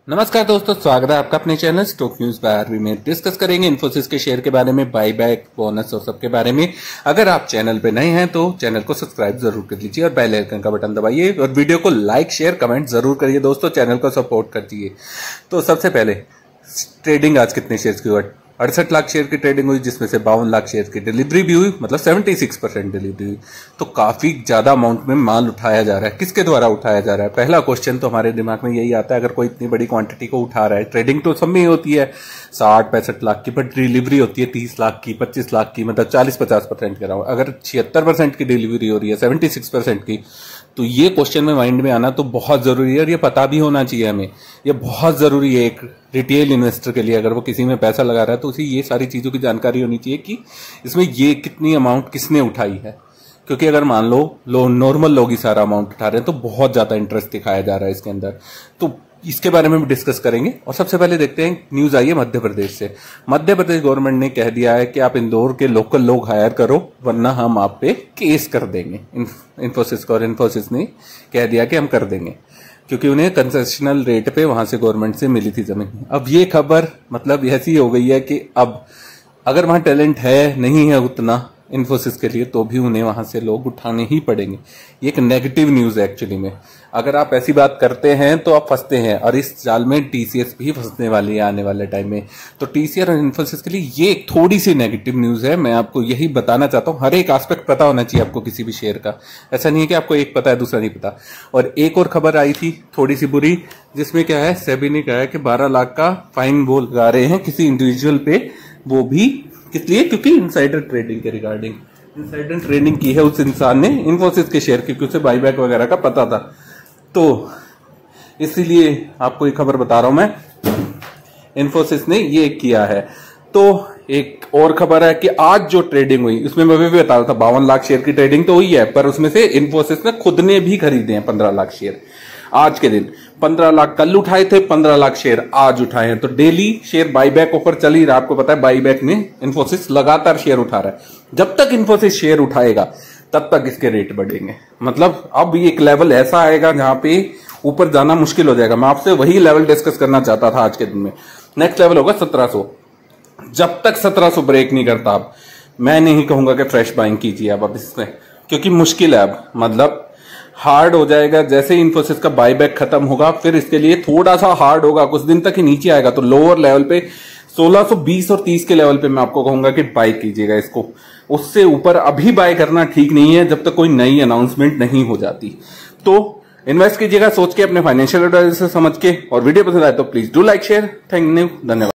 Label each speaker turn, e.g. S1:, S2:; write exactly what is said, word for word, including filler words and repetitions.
S1: नमस्कार दोस्तों, स्वागत है आपका अपने channel stock news by RV में। डिस्कस करेंगे इन्फोसिस के शेयर के बारे में, बाई बैक, बोनस और सबके बारे में। अगर आप चैनल पे नए हैं तो चैनल को सब्सक्राइब जरूर कर लीजिए और बेल आइकन का बटन दबाइए और वीडियो को लाइक शेयर कमेंट जरूर करिए दोस्तों, चैनल को सपोर्ट कर दीजिए। तो सबसे पहले ट्रेडिंग आज कितने शेयर की हुई? अड़सठ लाख शेयर की ट्रेडिंग हुई, जिसमें से बावन लाख शेयर की डिलीवरी भी हुई, मतलब छिहत्तर परसेंट डिलीवरी हुई। तो काफी ज्यादा अमाउंट में माल उठाया जा रहा है। किसके द्वारा उठाया जा रहा है? पहला क्वेश्चन तो हमारे दिमाग में यही आता है, अगर कोई इतनी बड़ी क्वांटिटी को उठा रहा है, ट्रेडिंग तो सब में ही होती है साठ पैंसठ लाख की, बट डिलीवरी होती है तीस लाख की, पच्चीस लाख की, मतलब चालीस पचास परसेंट करा हुआ। अगर छिहत्तर परसेंट की डिलीवरी हो रही है, सेवेंटी सिक्स परसेंट की, तो ये क्वेश्चन में माइंड में आना तो बहुत जरूरी है और ये पता भी होना चाहिए हमें। ये बहुत जरूरी है एक रिटेल इन्वेस्टर के लिए। अगर वो किसी में पैसा लगा रहा है तो उसे ये सारी चीजों की जानकारी होनी चाहिए कि इसमें ये कितनी अमाउंट किसने उठाई है। क्योंकि अगर मान लो लो नॉर्मल लोग ही सारा अमाउंट उठा रहे हैं तो बहुत ज्यादा इंटरेस्ट दिखाया जा रहा है इसके अंदर। तो इसके बारे में भी डिस्कस करेंगे। और सबसे पहले देखते हैं, न्यूज आई है मध्य प्रदेश से। मध्य प्रदेश गवर्नमेंट ने कह दिया है कि आप इंदौर के लोकल लोग हायर करो वरना हम आप पे केस कर देंगे। इन्फोसिस को, और इन्फोसिस ने कह दिया कि हम कर देंगे, क्योंकि उन्हें कंसेशनल रेट पे वहां से गवर्नमेंट से मिली थी जमीन। अब ये खबर मतलब ऐसी हो गई है कि अब अगर वहां टैलेंट है नहीं है उतना इन्फोसिस के लिए, तो भी उन्हें वहां से लोग उठाने ही पड़ेंगे। ये एक नेगेटिव न्यूज है एक्चुअली में। अगर आप ऐसी बात करते हैं तो आप फंसते हैं, और इस जाल में टीसीएस भी फंसने वाली है आने वाले टाइम में। तो टीसीएस और इन्फोसिस के लिए ये एक थोड़ी सी नेगेटिव न्यूज है। मैं आपको यही बताना चाहता हूं, हर एक एस्पेक्ट पता होना चाहिए आपको किसी भी शेयर का। ऐसा नहीं है कि आपको एक पता है दूसरा नहीं पता। और एक और खबर आई थी थोड़ी सी बुरी, जिसमें क्या है, सेबी ने कहा है कि बारह लाख का फाइन बोल लगा रहे हैं किसी इंडिविजुअल पे, वो भी किस लिए? क्योंकि इनसाइडर ट्रेडिंग के रिगार्डिंग इनसाइडर ट्रेडिंग की है उस इंसान ने इन्फोसिस के शेयर की, क्योंकि उसे बाईबैक वगैरह का पता था। तो इसीलिए आपको एक खबर बता रहा हूं मैं, इन्फोसिस ने ये किया है। तो एक और खबर है कि आज जो ट्रेडिंग हुई उसमें मैं भी बता रहा था, बावन लाख शेयर की ट्रेडिंग तो हुई है, पर उसमें से इन्फोसिस ने खुद ने भी खरीदे हैं पंद्रह लाख शेयर आज के दिन। पंद्रह लाख कल उठाए थे, पंद्रह लाख शेयर आज उठाए हैं। तो डेली शेयर बाईबैक ऑफर चल ही रहा है। आपको पता है बाईबैक में इन्फोसिस लगातार शेयर उठा रहा है। जब तक इन्फोसिस शेयर उठाएगा तब तक इसके रेट बढ़ेंगे। मतलब अब एक लेवल ऐसा आएगा जहां पे ऊपर जाना मुश्किल हो जाएगा। मैं आपसे वही लेवल डिस्कस करना चाहता था आज के दिन में। नेक्स्ट लेवल होगा सत्रह सौ। जब तक सत्रह सौ ब्रेक नहीं करता, अब मैं नहीं कहूंगा कि फ्रेश बाइंग कीजिए अब अब इसमें, क्योंकि मुश्किल है। अब मतलब हार्ड हो जाएगा। जैसे इन्फोसिस का बाईबैक खत्म होगा फिर इसके लिए थोड़ा सा हार्ड होगा, कुछ दिन तक ही नीचे आएगा। तो लोअर लेवल पे सोलह सौ बीस और तीस के लेवल पे मैं आपको कहूंगा कि बाय कीजिएगा इसको। उससे ऊपर अभी बाय करना ठीक नहीं है जब तक कोई नई अनाउंसमेंट नहीं हो जाती। तो इन्वेस्ट कीजिएगा सोच के, अपने फाइनेंशियल एडवाइजर से समझ के। और वीडियो पसंद आए तो please do like share. Thank you, धन्यवाद।